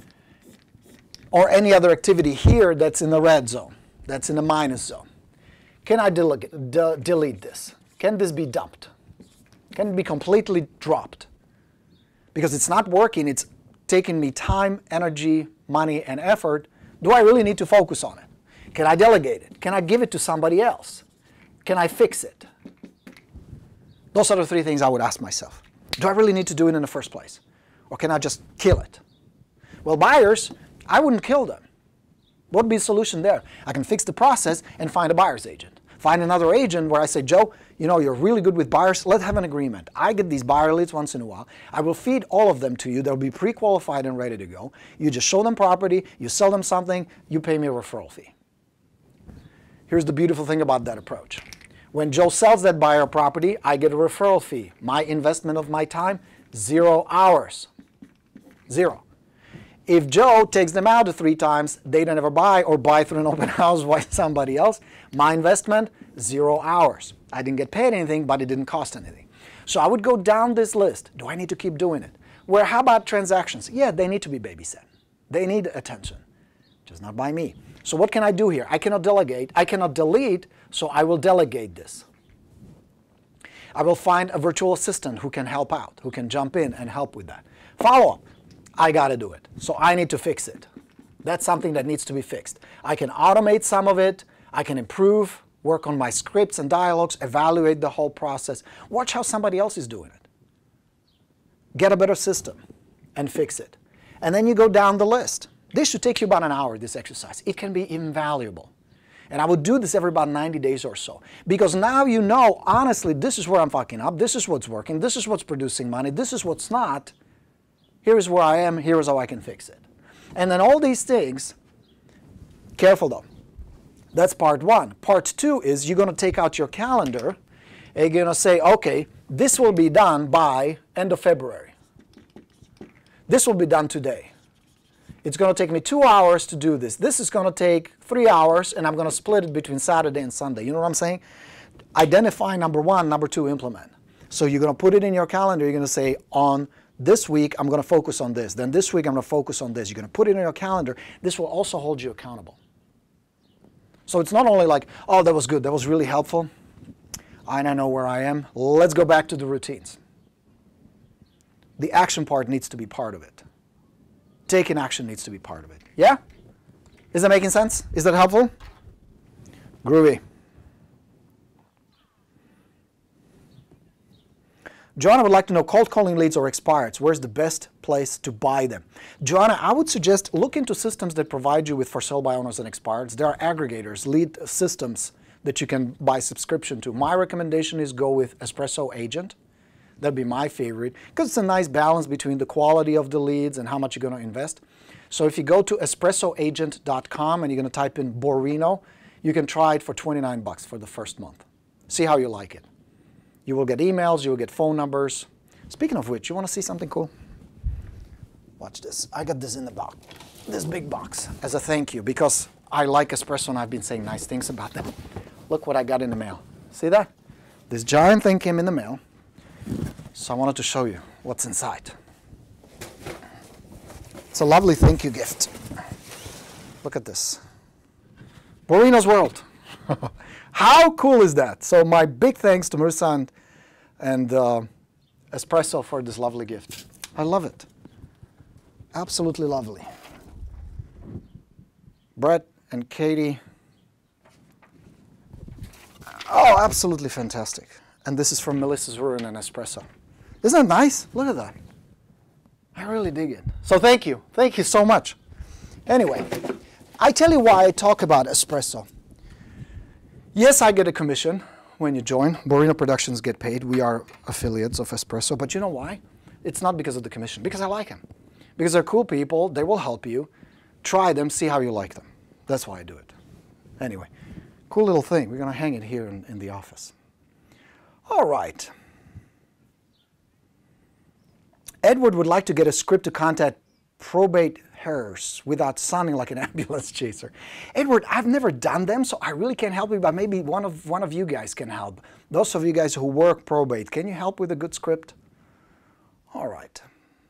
A: or any other activity here that's in the red zone, that's in the minus zone, can I del de delete this? Can this be dumped? Can it be completely dropped? Because it's not working, it's taking me time, energy, money, and effort, do I really need to focus on it? Can I delegate it? Can I give it to somebody else? Can I fix it? Those are the three things I would ask myself. Do I really need to do it in the first place? Or can I just kill it? Well, buyers, I wouldn't kill them. What would be the solution there? I can fix the process and find a buyer's agent. Find another agent where I say, Joe, you know, you're really good with buyers. Let's have an agreement. I get these buyer leads once in a while. I will feed all of them to you. They'll be pre-qualified and ready to go. You just show them property. You sell them something. You pay me a referral fee. Here's the beautiful thing about that approach. When Joe sells that buyer property, I get a referral fee. My investment of my time, zero hours. Zero. If Joe takes them out three times, they don't ever buy or buy through an open house by somebody else, my investment, zero hours. I didn't get paid anything, but it didn't cost anything. So I would go down this list. Do I need to keep doing it? Where, how about transactions? Yeah, they need to be babysat. They need attention, just not by me. So what can I do here? I cannot delegate. I cannot delete, so I will delegate this. I will find a virtual assistant who can help out, who can jump in and help with that. Follow-up. I got to do it. So I need to fix it. That's something that needs to be fixed. I can automate some of it. I can improve, work on my scripts and dialogues, evaluate the whole process. Watch how somebody else is doing it. Get a better system and fix it. And then you go down the list. This should take you about an hour, this exercise. It can be invaluable. And I would do this every about ninety days or so. Because now you know, honestly, this is where I'm fucking up. This is what's working. This is what's producing money. This is what's not. Here is where I am, here is how I can fix it. And then all these things, careful though, that's part one. Part two is you're going to take out your calendar and you're going to say, okay, this will be done by end of February. This will be done today. It's going to take me two hours to do this. This is going to take three hours and I'm going to split it between Saturday and Sunday. You know what I'm saying? Identify number one, number two, implement. So you're going to put it in your calendar, you're going to say on this week, I'm going to focus on this. Then this week, I'm going to focus on this. You're going to put it in your calendar. This will also hold you accountable. So it's not only like, oh, that was good. That was really helpful. I now know where I am. Let's go back to the routines. The action part needs to be part of it. Taking action needs to be part of it. Yeah? Is that making sense? Is that helpful? Groovy. Joanna would like to know cold calling leads or expireds. Where's the best place to buy them? Joanna, I would suggest look into systems that provide you with for sale by owners and expireds. There are aggregators, lead systems that you can buy subscription to. My recommendation is go with Espresso Agent. That'd be my favorite because it's a nice balance between the quality of the leads and how much you're going to invest. So if you go to espresso agent dot com and you're going to type in Borino, you can try it for twenty-nine bucks for the first month. See how you like it. You will get emails, you will get phone numbers. Speaking of which, you want to see something cool? Watch this. I got this in the box, this big box, as a thank you because I like espresso and I've been saying nice things about them. Look what I got in the mail. See that? This giant thing came in the mail. So I wanted to show you what's inside. It's a lovely thank you gift. Look at this. Borino's World. How cool is that? So my big thanks to Marissa and, and uh, Espresso for this lovely gift. I love it. Absolutely lovely. Brett and Katie. Oh, absolutely fantastic. And this is from Melissa's Ruin and Espresso. Isn't that nice? Look at that. I really dig it. So thank you. Thank you so much. Anyway, I tell you why I talk about espresso. Yes, I get a commission when you join. Borino Productions get paid. We are affiliates of Espresso. But you know why? It's not because of the commission. Because I like them. Because they're cool people. They will help you. Try them. See how you like them. That's why I do it. Anyway, cool little thing. We're going to hang it here in, in the office. All right. Edward would like to get a script to contact probate heirs without sounding like an ambulance chaser. Edward, I've never done them, so I really can't help you, but maybe one of, one of you guys can help. Those of you guys who work probate, can you help with a good script? All right.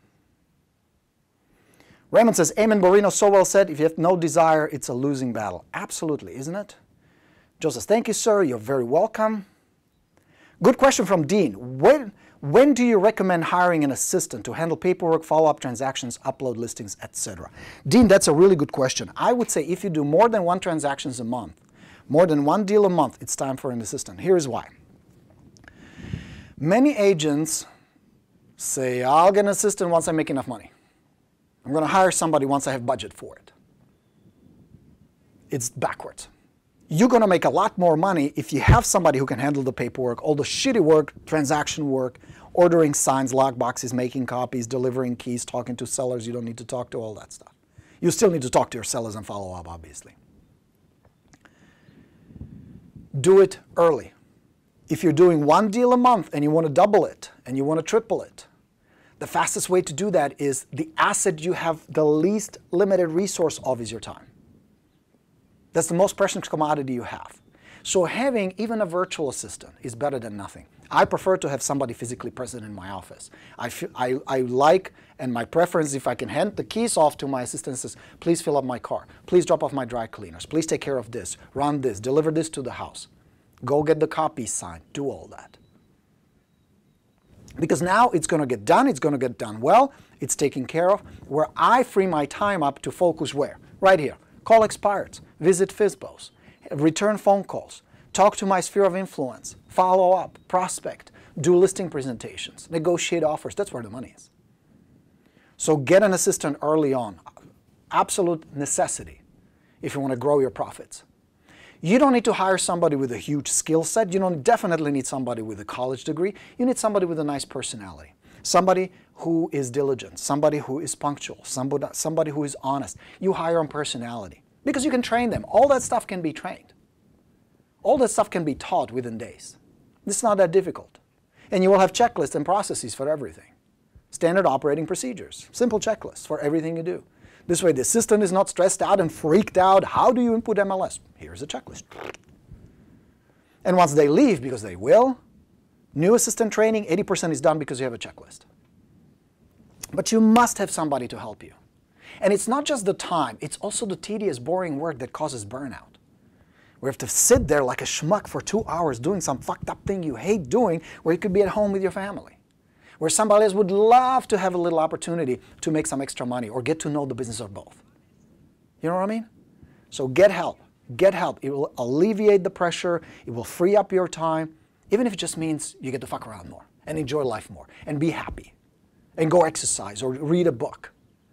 A: Raymond says, Amen, Borino, so well said. If you have no desire, it's a losing battle. Absolutely, isn't it? Joe says, thank you, sir. You're very welcome. Good question from Dean. When, When do you recommend hiring an assistant to handle paperwork, follow-up transactions, upload listings, et cetera? Dean, that's a really good question. I would say if you do more than one transactions a month, more than one deal a month, it's time for an assistant. Here's why. Many agents say, I'll get an assistant once I make enough money. I'm going to hire somebody once I have budget for it. It's backwards. You're going to make a lot more money if you have somebody who can handle the paperwork, all the shitty work, transaction work, ordering signs, lockboxes, making copies, delivering keys, talking to sellers you don't need to talk to, all that stuff. You still need to talk to your sellers and follow up, obviously. Do it early. If you're doing one deal a month and you want to double it and you want to triple it, the fastest way to do that is the asset you have the least limited resource of is your time. That's the most precious commodity you have. So having even a virtual assistant is better than nothing. I prefer to have somebody physically present in my office. I, feel, I, I like, and my preference, if I can hand the keys off to my assistant and says, please fill up my car, please drop off my dry cleaners, please take care of this, run this, deliver this to the house, go get the copies signed, do all that. Because now it's going to get done, it's going to get done well, it's taken care of, where I free my time up to focus where? Right here. Call expireds, visit F S B Os, return phone calls, talk to my sphere of influence, follow up, prospect, do listing presentations, negotiate offers. That's where the money is. So get an assistant early on. Absolute necessity if you want to grow your profits. You don't need to hire somebody with a huge skill set. You don't definitely need somebody with a college degree. You need somebody with a nice personality. Somebody who is diligent, somebody who is punctual, somebody, somebody who is honest. You hire on personality because you can train them. All that stuff can be trained. All that stuff can be taught within days. It's not that difficult. And you will have checklists and processes for everything. Standard operating procedures, simple checklists for everything you do. This way the assistant is not stressed out and freaked out. How do you input M L S? Here's a checklist. And once they leave, because they will, new assistant training, eighty percent is done because you have a checklist. But you must have somebody to help you. And it's not just the time, it's also the tedious, boring work that causes burnout. We have to sit there like a schmuck for two hours doing some fucked up thing you hate doing where you could be at home with your family. Where somebody else would love to have a little opportunity to make some extra money or get to know the business or both. You know what I mean? So get help. Get help. It will alleviate the pressure. It will free up your time, even if it just means you get to fuck around more and enjoy life more and be happy and go exercise or read a book.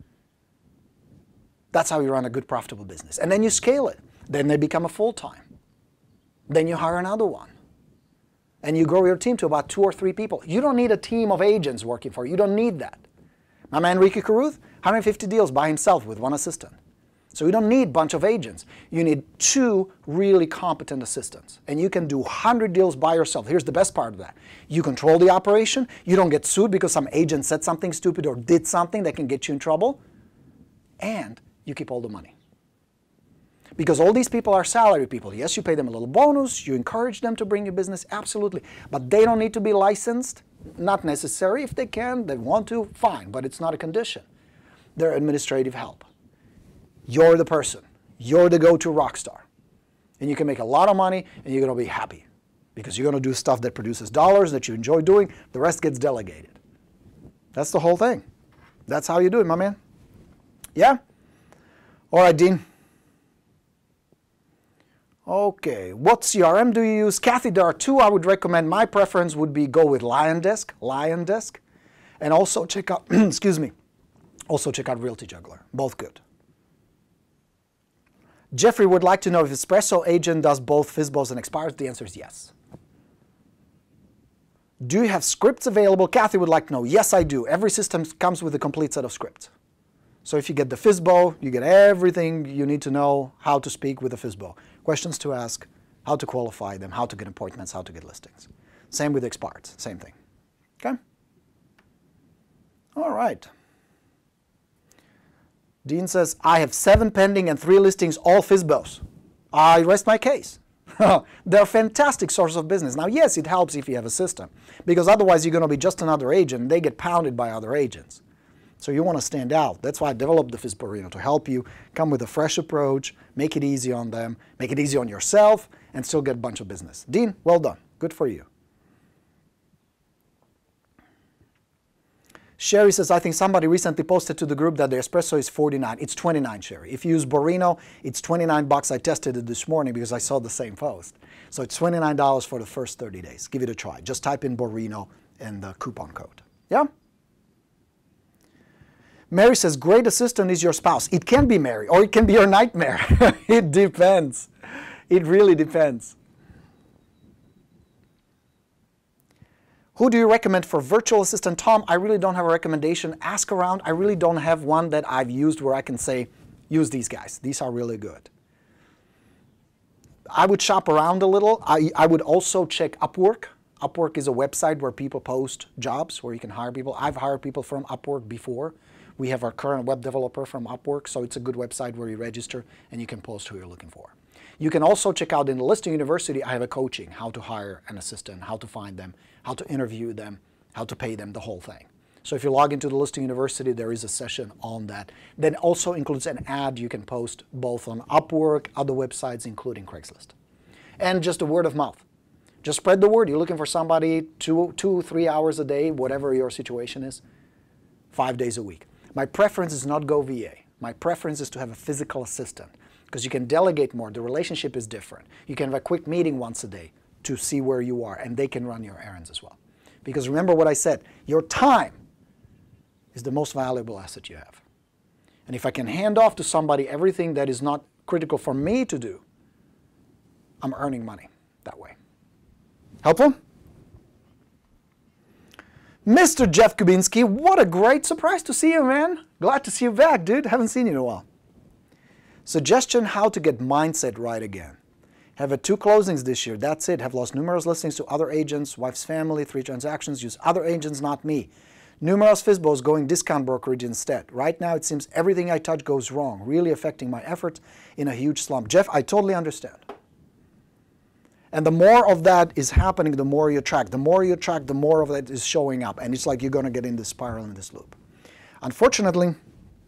A: That's how you run a good, profitable business. And then you scale it. Then they become a full-time. Then you hire another one. And you grow your team to about two or three people. You don't need a team of agents working for you. You don't need that. My man Ricky Caruth, one hundred fifty deals by himself with one assistant. So you don't need a bunch of agents. You need two really competent assistants. And you can do one hundred deals by yourself. Here's the best part of that. You control the operation. You don't get sued because some agent said something stupid or did something that can get you in trouble. And you keep all the money. Because all these people are salary people. Yes, you pay them a little bonus, you encourage them to bring you business, absolutely. But they don't need to be licensed, not necessary. If they can, they want to, fine, but it's not a condition. They're administrative help. You're the person. You're the go-to rock star. And you can make a lot of money and you're going to be happy. Because you're going to do stuff that produces dollars that you enjoy doing, the rest gets delegated. That's the whole thing. That's how you do it, my man. Yeah? All right, Dean. Okay, what C R M do you use? Kathy, there are two I would recommend. My preference would be go with LionDesk, LionDesk, and also check out, excuse me, also check out Realty Juggler. Both good. Jeffrey would like to know if Espresso Agent does both F S B Os and expires. The answer is yes. Do you have scripts available? Kathy would like to know. Yes, I do. Every system comes with a complete set of scripts. So if you get the F S B O, you get everything you need to know how to speak with the F S B O. Questions to ask, how to qualify them, how to get appointments, how to get listings. Same with expireds, same thing. Okay? All right. Dean says, I have seven pending and three listings, all F S B Os. I rest my case. They're a fantastic source of business. Now, yes, it helps if you have a system, because otherwise you're going to be just another agent. They get pounded by other agents. So you want to stand out. That's why I developed the F S B Borino, to help you come with a fresh approach, make it easy on them, make it easy on yourself, and still get a bunch of business. Dean, well done. Good for you. Sherry says, I think somebody recently posted to the group that the espresso is forty-nine. It's twenty-nine, Sherry. If you use Borino, it's twenty-nine bucks. I tested it this morning because I saw the same post. So it's twenty-nine dollars for the first thirty days. Give it a try. Just type in Borino and the coupon code. Yeah? Mary says, great assistant is your spouse. It can be Mary, or it can be your nightmare. It depends. It really depends. Who do you recommend for virtual assistant? Tom, I really don't have a recommendation. Ask around. I really don't have one that I've used where I can say, use these guys. These are really good. I would shop around a little. I, I would also check Upwork. Upwork is a website where people post jobs, where you can hire people. I've hired people from Upwork before. We have our current web developer from Upwork, so it's a good website where you register and you can post who you're looking for. You can also check out in the Listing University, I have a coaching, how to hire an assistant, how to find them, how to interview them, how to pay them, the whole thing. So if you log into the Listing University, there is a session on that. That also includes an ad you can post both on Upwork, other websites, including Craigslist. And just a word of mouth. Just spread the word. You're looking for somebody two, two, three hours a day, whatever your situation is, five days a week. My preference is not go V A. My preference is to have a physical assistant because you can delegate more. The relationship is different. You can have a quick meeting once a day to see where you are, and they can run your errands as well. Because remember what I said, your time is the most valuable asset you have. And if I can hand off to somebody everything that is not critical for me to do, I'm earning money that way. Helpful? Mister Jeff Kubinski, what a great surprise to see you, man. Glad to see you back, dude. Haven't seen you in a while. Suggestion how to get mindset right again. Have had two closings this year. That's it. Have lost numerous listings to other agents, wife's family, three transactions, use other agents, not me. Numerous F I S Bos going discount brokerage instead. Right now, it seems everything I touch goes wrong, really affecting my efforts in a huge slump. Jeff, I totally understand. And the more of that is happening, the more you attract. The more you attract, the more of that is showing up. And it's like you're going to get in this spiral, in this loop. Unfortunately,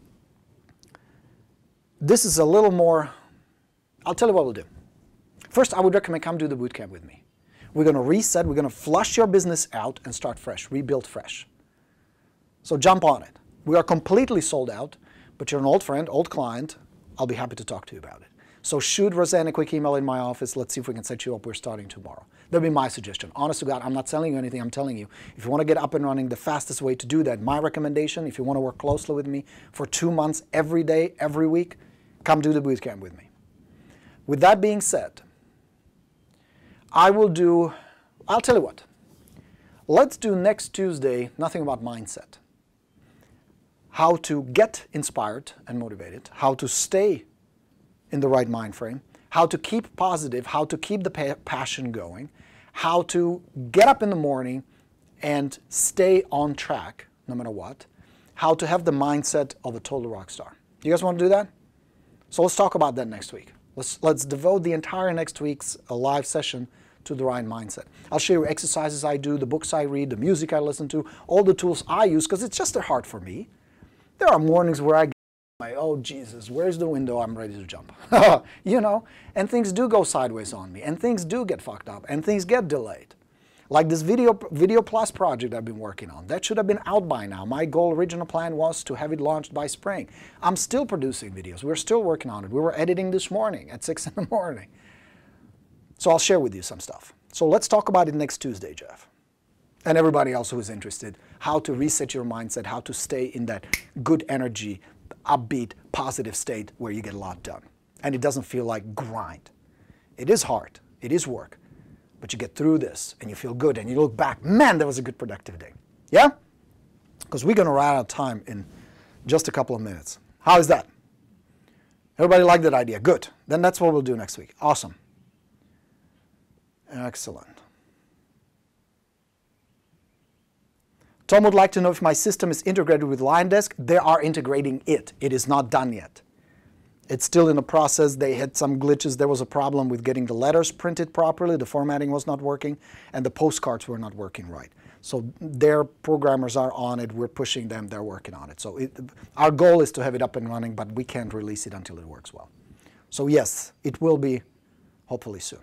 A: this is a little more, I'll tell you what we'll do. First, I would recommend come do the bootcamp with me. We're going to reset, we're going to flush your business out and start fresh, rebuild fresh. So jump on it. We are completely sold out, but you're an old friend, old client. I'll be happy to talk to you about it. So shoot Roseanne a quick email in my office. Let's see if we can set you up. We're starting tomorrow. That'll be my suggestion. Honest to God, I'm not selling you anything. I'm telling you. If you want to get up and running, the fastest way to do that, my recommendation, if you want to work closely with me for two months, every day, every week, come do the bootcamp with me. With that being said, I will do, I'll tell you what. Let's do next Tuesday, nothing about mindset. How to get inspired and motivated, how to stay in the right mind frame, how to keep positive, how to keep the pa passion going, how to get up in the morning and stay on track no matter what, how to have the mindset of a total rock star. You guys want to do that? So let's talk about that next week. Let's, let's devote the entire next week's uh, live session to the right mindset. I'll show you exercises I do, the books I read, the music I listen to, all the tools I use because it's just hard for me. There are mornings where I get like, oh Jesus, where's the window? I'm ready to jump. You know, and things do go sideways on me, and things do get fucked up, and things get delayed. Like this video, Video Plus project I've been working on. That should have been out by now. My goal, original plan was to have it launched by spring. I'm still producing videos. We're still working on it. We were editing this morning at six in the morning. So I'll share with you some stuff. So let's talk about it next Tuesday, Jeff. And everybody else who is interested, how to reset your mindset, how to stay in that good energy, upbeat, positive state where you get a lot done. And it doesn't feel like grind. It is hard. It is work. But you get through this and you feel good and you look back, man, that was a good productive day. Yeah? Because we're going to run out of time in just a couple of minutes. How is that? Everybody like that idea? Good. Then that's what we'll do next week. Awesome. Excellent. Tom would like to know if my system is integrated with LionDesk. They are integrating it. It is not done yet. It's still in the process. They had some glitches. There was a problem with getting the letters printed properly. The formatting was not working, and the postcards were not working right. So their programmers are on it. We're pushing them. They're working on it. So it, our goal is to have it up and running, but we can't release it until it works well. So yes, it will be hopefully soon.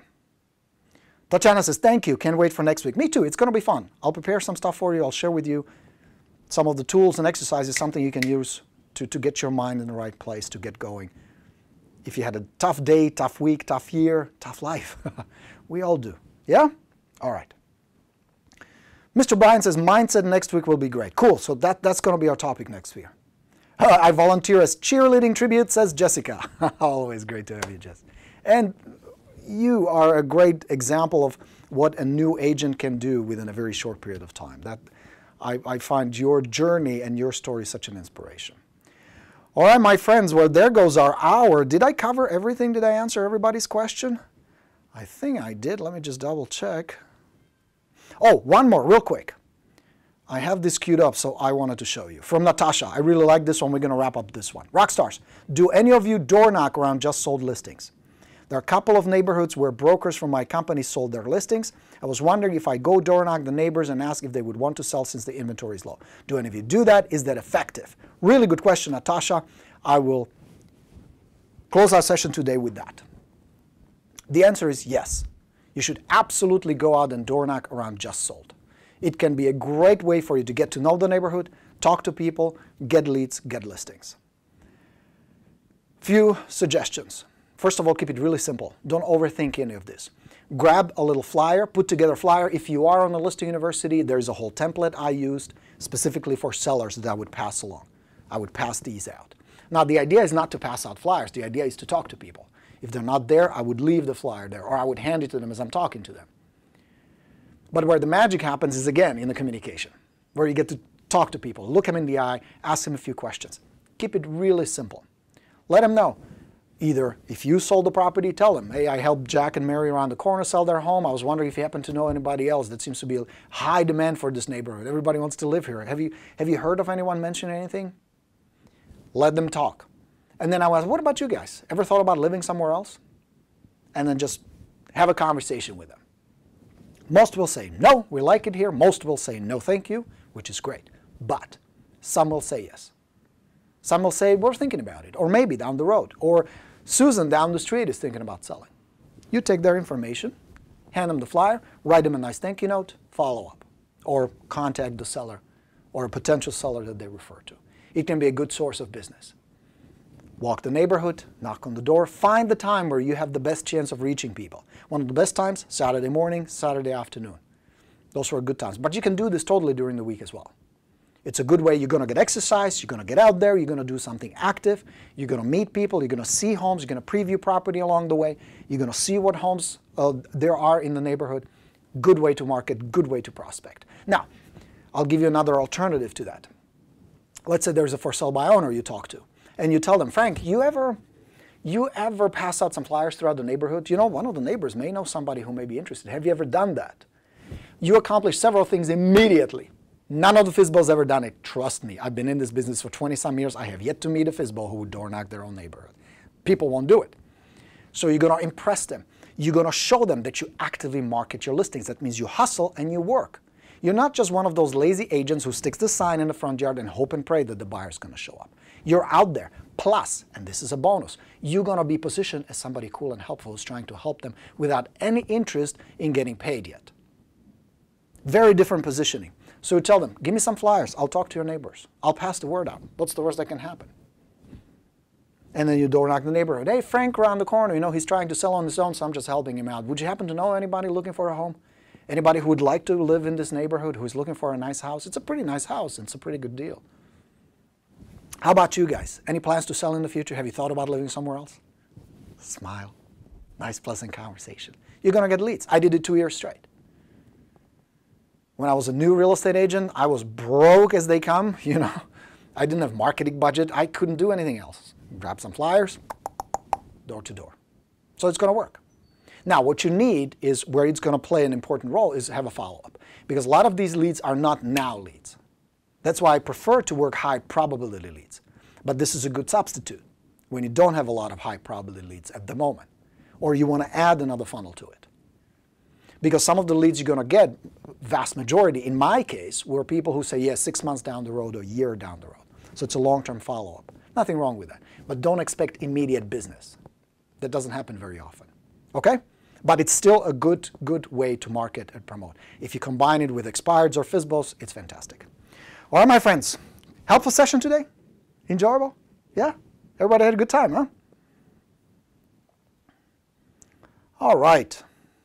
A: Tatiana says, thank you. Can't wait for next week. Me too. It's going to be fun. I'll prepare some stuff for you. I'll share with you some of the tools and exercises, something you can use to, to get your mind in the right place, to get going. If you had a tough day, tough week, tough year, tough life. We all do. Yeah? All right. Mister Brian says, mindset next week will be great. Cool. So that, that's going to be our topic next week. Uh, I volunteer as cheerleading tribute, says Jessica. Always great to have you, Jess. And you are a great example of what a new agent can do within a very short period of time. That I, I find your journey and your story such an inspiration. All right, my friends, well, there goes our hour. Did I cover everything? Did I answer everybody's question? I think I did. Let me just double check. Oh, one more, real quick. I have this queued up, so I wanted to show you. From Natasha. I really like this one. We're going to wrap up this one. Rockstars, do any of you door knock around just sold listings? There are a couple of neighborhoods where brokers from my company sold their listings. I was wondering if I go door knock the neighbors and ask if they would want to sell since the inventory is low. Do any of you do that? Is that effective? Really good question, Natasha. I will close our session today with that. The answer is yes. You should absolutely go out and door knock around just sold. It can be a great way for you to get to know the neighborhood, talk to people, get leads, get listings. Few suggestions. First of all, keep it really simple. Don't overthink any of this. Grab a little flyer, put together a flyer. If you are on the listing university, there's a whole template I used specifically for sellers that I would pass along. I would pass these out. Now, the idea is not to pass out flyers. The idea is to talk to people. If they're not there, I would leave the flyer there, or I would hand it to them as I'm talking to them. But where the magic happens is, again, in the communication, where you get to talk to people, look them in the eye, ask them a few questions. Keep it really simple. Let them know. Either if you sold the property, tell them, hey, I helped Jack and Mary around the corner sell their home. I was wondering if you happen to know anybody else. That seems to be a high demand for this neighborhood. Everybody wants to live here. Have you, have you heard of anyone mention anything? Let them talk. And then I was, what about you guys? Ever thought about living somewhere else? And then just have a conversation with them. Most will say, no, we like it here. Most will say, no, thank you, which is great. But some will say yes. Some will say, we're thinking about it, or maybe down the road, or Susan down the street is thinking about selling. You take their information, hand them the flyer, write them a nice thank you note, follow up, or contact the seller or a potential seller that they refer to. It can be a good source of business. Walk the neighborhood, knock on the door, find the time where you have the best chance of reaching people. One of the best times, Saturday morning, Saturday afternoon. Those were good times. But you can do this totally during the week as well. It's a good way. You're going to get exercise, you're going to get out there, you're going to do something active, you're going to meet people, you're going to see homes, you're going to preview property along the way, you're going to see what homes uh, there are in the neighborhood. Good way to market, good way to prospect. Now, I'll give you another alternative to that. Let's say there's a for sale by owner you talk to, and you tell them, Frank, you ever, you ever pass out some flyers throughout the neighborhood? You know, one of the neighbors may know somebody who may be interested. Have you ever done that? You accomplish several things immediately. None of the FISBOs ever done it. Trust me, I've been in this business for twenty some years. I have yet to meet a FISBO who would door knock their own neighborhood. People won't do it. So you're going to impress them. You're going to show them that you actively market your listings. That means you hustle and you work. You're not just one of those lazy agents who sticks the sign in the front yard and hope and pray that the buyer's going to show up. You're out there. Plus, and this is a bonus, you're going to be positioned as somebody cool and helpful who's trying to help them without any interest in getting paid yet. Very different positioning. So you tell them, give me some flyers. I'll talk to your neighbors. I'll pass the word out. What's the worst that can happen? And then you door knock the neighborhood. Hey, Frank around the corner, you know, he's trying to sell on his own, so I'm just helping him out. Would you happen to know anybody looking for a home? Anybody who would like to live in this neighborhood, who's looking for a nice house? It's a pretty nice house. It's a pretty good deal. How about you guys? Any plans to sell in the future? Have you thought about living somewhere else? Smile. Nice, pleasant conversation. You're going to get leads. I did it two years straight. When I was a new real estate agent, I was broke as they come, you know. I didn't have marketing budget. I couldn't do anything else. Grab some flyers, door to door. So it's going to work. Now, what you need is, where it's going to play an important role, is have a follow-up. Because a lot of these leads are not now leads. That's why I prefer to work high probability leads. But this is a good substitute when you don't have a lot of high probability leads at the moment, or you want to add another funnel to it. Because some of the leads you're going to get, vast majority, in my case, were people who say, yes, six months down the road or a year down the road. So it's a long-term follow-up. Nothing wrong with that. But don't expect immediate business. That doesn't happen very often. Okay? But it's still a good, good way to market and promote. If you combine it with expireds or FISBOs, it's fantastic. All right, my friends. Helpful session today? Enjoyable? Yeah? Everybody had a good time, huh? All right.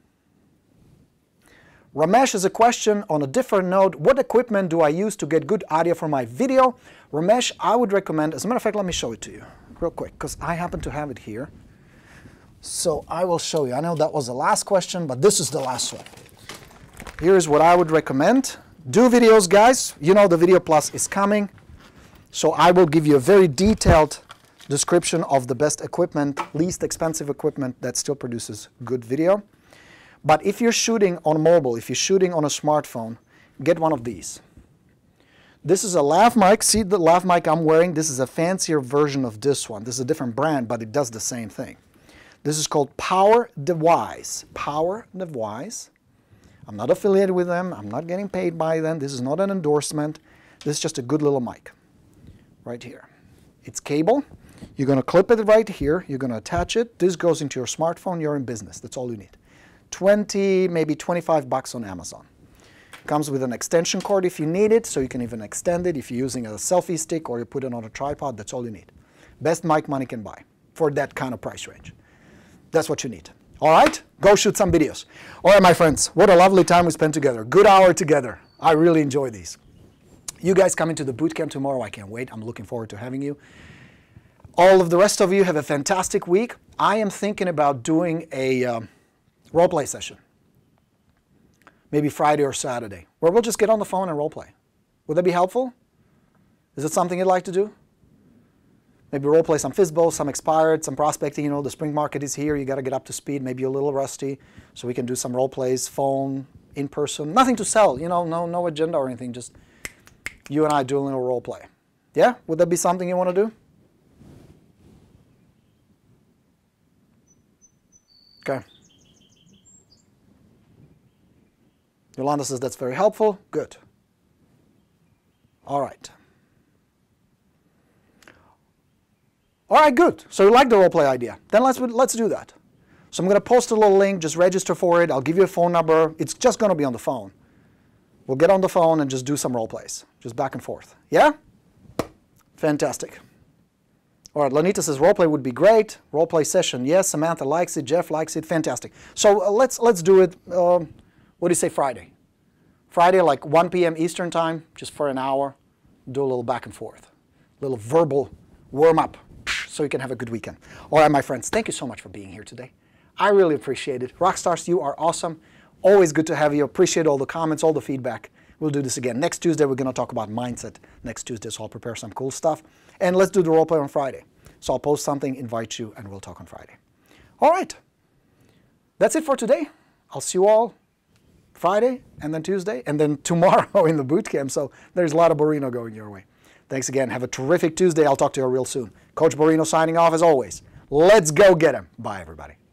A: Ramesh has a question on a different note. What equipment do I use to get good audio for my video? Ramesh, I would recommend, as a matter of fact, let me show it to you real quick, because I happen to have it here. So I will show you. I know that was the last question, but this is the last one. Here's what I would recommend. Do videos, guys. You know the Video Plus is coming. So I will give you a very detailed description of the best equipment, least expensive equipment that still produces good video. But if you're shooting on mobile, if you're shooting on a smartphone, get one of these. This is a lav mic. See the lav mic I'm wearing? This is a fancier version of this one. This is a different brand, but it does the same thing. This is called Power Device. Power Device. I'm not affiliated with them. I'm not getting paid by them. This is not an endorsement. This is just a good little mic right here. It's cable. You're going to clip it right here. You're going to attach it. This goes into your smartphone. You're in business. That's all you need. twenty, maybe twenty-five bucks on Amazon. Comes with an extension cord if you need it, so you can even extend it if you're using a selfie stick or you put it on a tripod. That's all you need. Best mic money can buy for that kind of price range. That's what you need. All right? Go shoot some videos. All right, my friends. What a lovely time we spent together. Good hour together. I really enjoy these. You guys coming to the boot camp tomorrow. I can't wait. I'm looking forward to having you. All of the rest of you have a fantastic week. I am thinking about doing a uh, role play session. Maybe Friday or Saturday, where we'll just get on the phone and role play. Would that be helpful? Is it something you'd like to do? Maybe role play some FISBO, some expired, some prospecting. You know, the spring market is here. You got to get up to speed. Maybe you're a little rusty, so we can do some role plays, phone, in person. Nothing to sell. You know, no, no agenda or anything. Just you and I doing a little role play. Yeah? Would that be something you want to do? Okay. Yolanda says that's very helpful. Good. All right. All right, good. So you like the role play idea. Then let's, let's do that. So I'm going to post a little link. Just register for it. I'll give you a phone number. It's just going to be on the phone. We'll get on the phone and just do some role plays. Just back and forth. Yeah? Fantastic. All right, Lanita says role play would be great. Role play session. Yes, Samantha likes it. Jeff likes it. Fantastic. So uh, let's, let's do it. Uh, what do you say, Friday? Friday, like one P M Eastern time, just for an hour. Do a little back and forth. A little verbal warm-up, so you can have a good weekend. All right, my friends, thank you so much for being here today. I really appreciate it. Rockstars, you are awesome. Always good to have you. Appreciate all the comments, all the feedback. We'll do this again. Next Tuesday, we're going to talk about mindset. Next Tuesday, so I'll prepare some cool stuff. And let's do the role play on Friday. So I'll post something, invite you, and we'll talk on Friday. All right. That's it for today. I'll see you all Friday, and then Tuesday, and then tomorrow in the boot camp. So there's a lot of Borino going your way. Thanks again. Have a terrific Tuesday. I'll talk to you real soon. Coach Borino signing off as always. Let's go get him. Bye, everybody.